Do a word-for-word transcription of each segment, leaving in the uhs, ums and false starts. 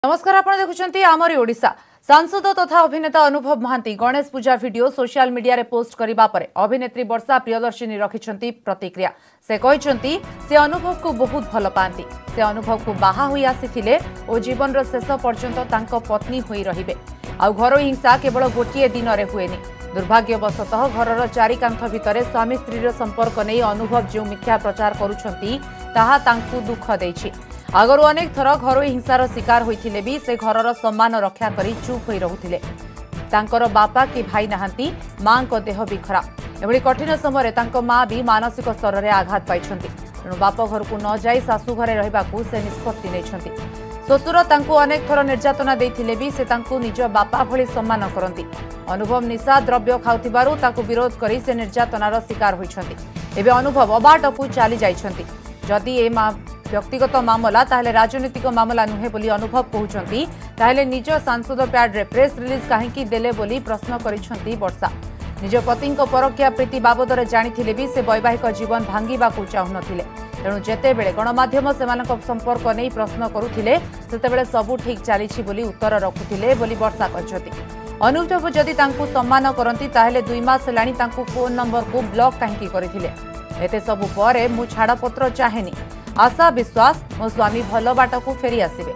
नमस्कार आपण देखुचंती आमरी ओडिशा सांसद तथा अभिनेता Anubhav Mohanty Ganesh Puja video social media रे पोस्ट करिबा परे अभिनेत्री वर्षा प्रियदर्शिनी रखिछंती प्रतिक्रिया। से कहिछंती से अनुभव को बहुत भल पांती। से अनुभव को बाहा होई आसीथिले ओ जीवन रो शेष पर्यंत तांको पत्नी होई रहिबे। आ घर हिंसा केवल गोटिए दिन रे हुएनी। दुर्भाग्यवशतः घरर चारि कांथ भितरे स्वामी स्त्री रो संपर्क नै अनुभव जो मिथ्या प्रचार करूछंती ताहा तांकु दुख देछि। आगरू अनेक थर घर हिंसार शिकार होइथिले भी से घरर सम्मान रक्षा करी चुप होई रहुथिले। तांकर बापा कि भाई नाहांती, मां को देह भी खराब। एभली कठिन समय तांको मां भी मानसिक स्तर रे आघात पाइछंती। तेणु बाप घर को न जाई सासु घरे रहिबाकू से निष्पत्ति नैछंती। ससुर तांको अनेक थर निर्यातना देइथिले भी से तांको निज बापा भली सम्मान करंती। अनुभव निशा द्रव्य खाउथिबारु तांको विरोध करी से निर्यातनार शिकार होइछंती। एबे अनुभव अबाटकू चली जाइछंती। जदि ए मा व्यक्तिगत मामला ताहले राजनीतिक मामला नुहे बोली अनुभव कहउछंती ताहले निज सांसद प्याड रे प्रेस रिलीज काहेकि देले बोली प्रश्न करिछंती वर्षा। निज पतिंको परक्या प्रीति बाबदरे जानिथिले भी से वैवाहिक जीवन भांगिबाकू चाहुनथिले। तेणु जेतेबेले गणमाध्यम सेमानक संपर्क नै प्रश्न करुथिले सेतेबेले सबु ठीक चालिछि बोली उत्तर रखुथिले बोली वर्षा कहछंती। अनुभव जदि तांकू सम्मान करंती ताहले दुई मास लाणी तांकू फोन नंबर को ब्लॉक काहेकि करिथिले। एते सबु परे मु छाड़पत्र चाहेनी। आशा विश्वास मो स्वामी भल बाट को फेरी आसिबे।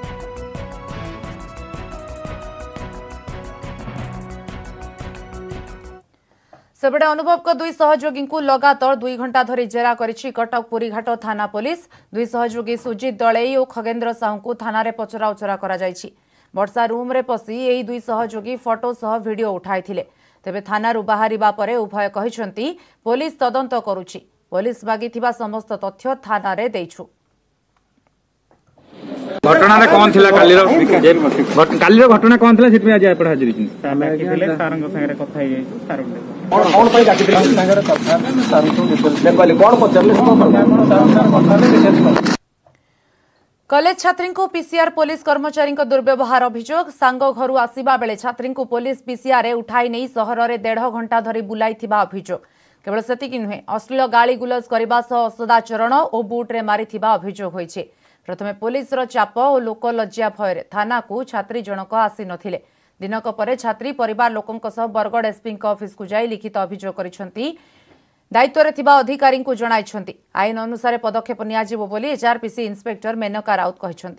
सेबडे अनुभव को दुई सहयोगी को लगातार दुई घंटा धरी जेरा करिछि कटक पुरीघाट थाना पुलिस। दुई सहयोगी सुजित दलई और खगेन्द्र साहू को थाना रे पचरा उचरा करा जाइछि। वर्षा रूम रे पसी एही दुई सहयोगी फोटो सह वीडियो उठाइथिले। तेबे थाना रु बाहरिबा परे उभय कहिछंती पुलिस तदंत करूछि। पुलिस मागिथिबा समस्त तथ्य थाना रे दैछु। घटना रे कोन थिला काली रो काली रो घटना कोन थिला सिट में आज आपण हाजिर छी ଆମେ ଥିଲେ ସାରଙ୍କ ସାଙ୍ଗରେ କଥା ହେଇ ଯାଇଛୁ ସାର कोन कोन पई गाटिले साଙ୍ଗरे କଥା ସାର को डिटेल्स ले कोन पचरले कोन सार କଥା ले डिटेल्स। कॉलेज छात्री को पीसीआर पुलिस कर्मचारी दुर्व्यवहार अभियोग। सांग घर आसवा बेले छात्री को पुलिस पीसीआर उठाई नहीं सहर में डेढ़ घंटा धरी बुलाई अभियोग। केवल सेतिकी नुहे अश्लील गाली गुलज करने असदाचरण और बुट्रे मारी अभियोग होइछे। प्रथमे पुलिस रो चाप और लोक लज्जा भय थाना को छात्री जनक आसी नथिले। दिनक परे छात्री परिवार लोकंक सह बरगड़ एसपी ऑफिस को जाई लिखित अभियोग करिसेंती। दायित्व रे थिबा अधिकारी को जणाइछंती। आईन अनुसार पदक्षेप नियाजिबो बोली एचआरपीसी इंस्पेक्टर मेनका राउत कहिसेंती।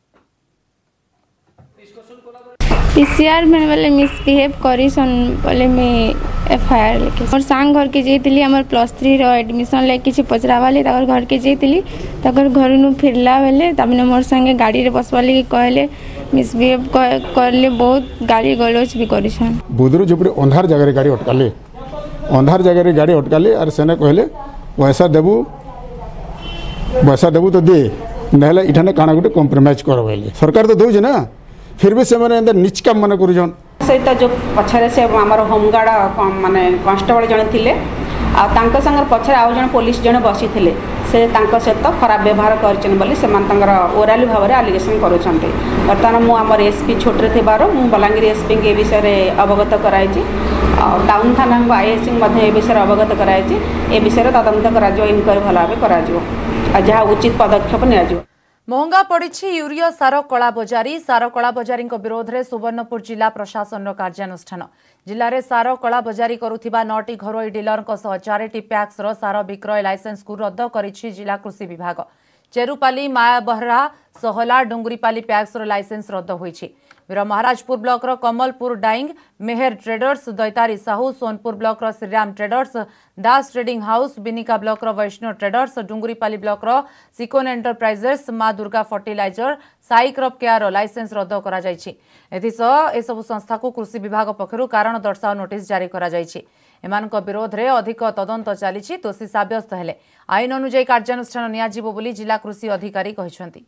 पीसीआर में बोले मिसबिहेव करिसन बोले मैं एफआईआर लिखे और सांग घर के जेतिली हमर प्लस थ्री रो एडमिशन ले किछि पचरावाली ताकर घर के जेतिली ताकर घर नु फिरला बेले तमने मोर संगे गाड़ी रे बसवाली के कहले मिसबिहेव करले बहुत गाली गलोच भी करिसन। बुदरू जुपड़ी अंधार जगह रे गाड़ी अटकाले अंधार जगह रे गाड़ी अटकाले और सेने कहले पैसा देबू पैसा देबू तो दे नहले इठाने काना गुटे कॉम्प्रोमाइज कर बोले सरकार तो दउजे ना फिर भी से माने अंदर नीच काम माने करूजन सहित जो पछरे से हमर होमगार्ड माने कांस्टेबल जने थिले आ तांका संग पछरे आउ जने पुलिस जने बसी थिले से तांका सहित खराब व्यवहार करचन बोली से मान तांगर ओराली भाव रे एलिगेशन करूछन्ते। वर्तमान मु हमर एसपी छोटरे थिबारो मु बलांगीर एसपी के विषय रे अवगत कराइछि। टाउन थाना को आईएससी मध्ये ए विषय अवगत कराइछि। ए विषय तदंत कराजो इनक्वारी भला भाबे कराजो आ जहा उचित पदक्षेप नियाजो। महंगा पड़ी यूरिया सार कला बजारी। सार कला बजारी विरोध में सुवर्णपुर जिला प्रशासन कार्यानुष्ठान। जिले में सार कला बजारी करुथिबा नौटी घरोई डीलर चारिटी पैक्स सार विक्रय लाइसेंस को रद्द करिछि जिला कृषि विभाग। चेरुपाली मायाबहरा सहला डुंगरीपाली पैक्स लाइसेंस रद्द होइछि। वीर महाराजपुर ब्लॉक रो कमलपुर डाइंग मेहर ट्रेडर्स दैतारी साहू सोनपुर ब्लॉक रो Shriram traders Das trading house Binika block रो वैष्णव ट्रेडर्स डुंगरीपाली ब्लॉक रो Sikon enterprises Maa Durga fertiliser Sai crop care licence रद्द करा जायछि। एथिसह ए सब संस्था को कृषि विभाग पक्षरु कारण दर्शाओ नोटिस जारी करा जायछि। एमानक विरोध रे अधिक तदंत चलिछि। दोषी साब्यस्त हेले आईन अनुसार कार्यानुष्ठान नियाजिबो बोली जिला कृषि अधिकारी कहिसंती।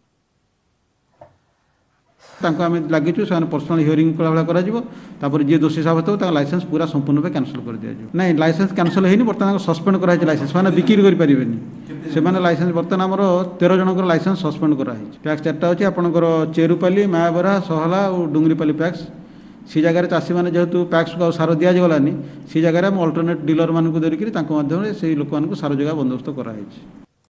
तांको आमे लागिछु से पर्सनल हियरिंग कला वाला करा जिवो तापर जे दोषी साबित हो लाइसेंस पूरा संपूर्ण पे कैंसिल कर दिया जिवो। नहीं लाइसेंस कैंसिल हेनी बर्तमान सस्पेंड करा लाइसेंस माने बिक्री करि परिबेनी से माने लाइसेंस बर्तमान हमर तेरह जनकर लाइसेंस सस्पेंड करा है। पैक्स चारटा अछि आपनकर चेरुपाली मायाबरा सहला और डुंगरीपाली पैक्स सी जगह चाषी मैंने जेहेतु पैक्स को सार दि जागलानी सी जगह अल्टरनेट डीलर मानक धरिकी माध्यम से लोक सार जगह बंदोबस्त कराई।